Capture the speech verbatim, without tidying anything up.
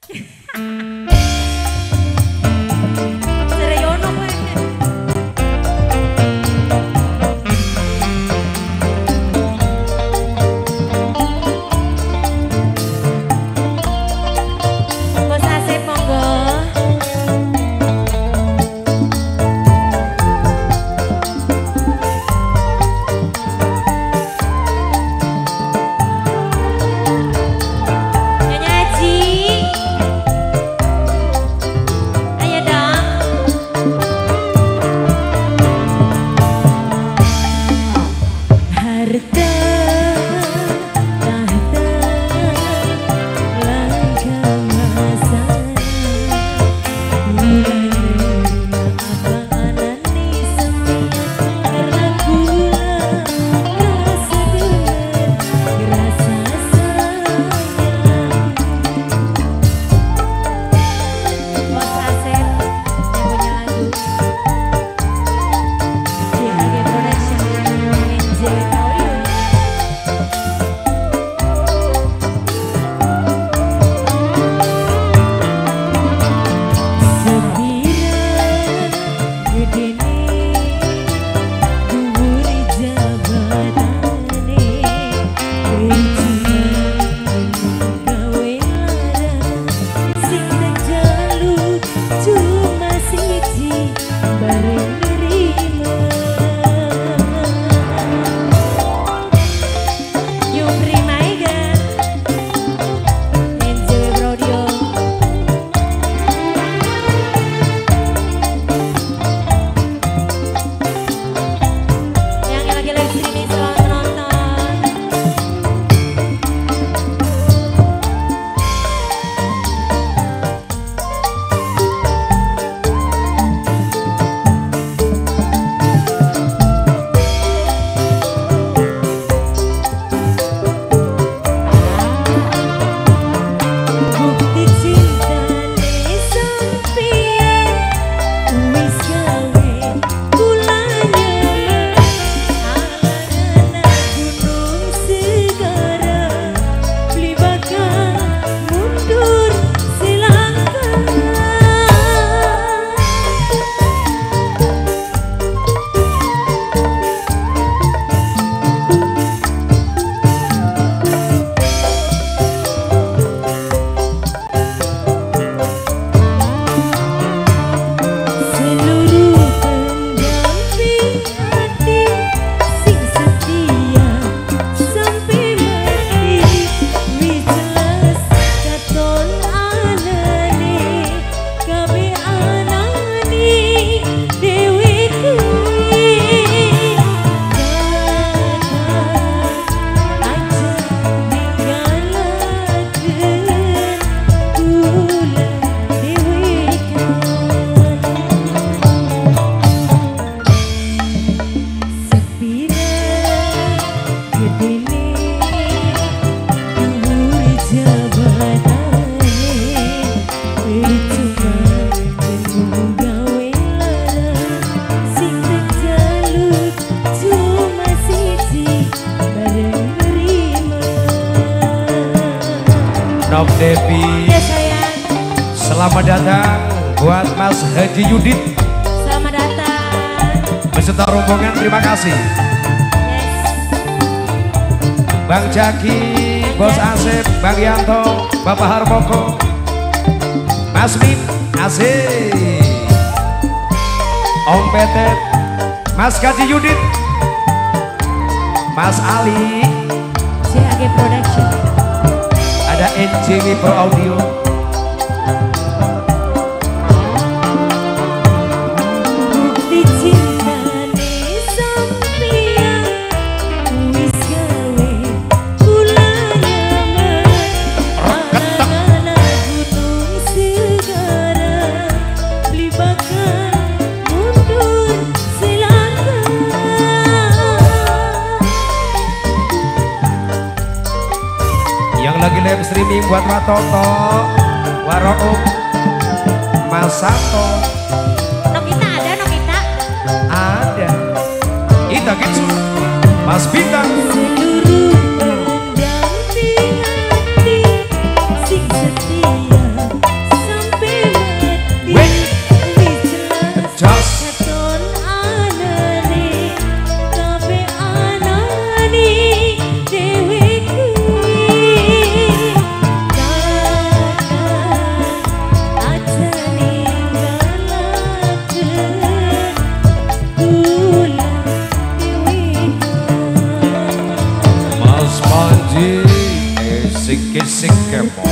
Nok Devi. Ya sayang. Selamat datang buat Mas Haji Yudit. Selamat datang. Beserta rombongan, terima kasih. Yes. Bang Jaki, Bos Asep, Bang Yanto, Bapak Harmoko, Mas Min, asik. Om Petet, Mas Haji Yudit, Mas Ali, C H G Production. ada N J W Pro Audio. Bukti cinta nih sampeyan wis gawe kula nyaman. Anak-anak gunung segara beli bakal mundur silakan. Yang lagi live streaming buat Pak Toto, Waroom, Mas Sato, Nokita ada Nokita. ada Ita Gitsu, Mas Bintang, Seluruh pendamping hati sing setia Sing sing kemon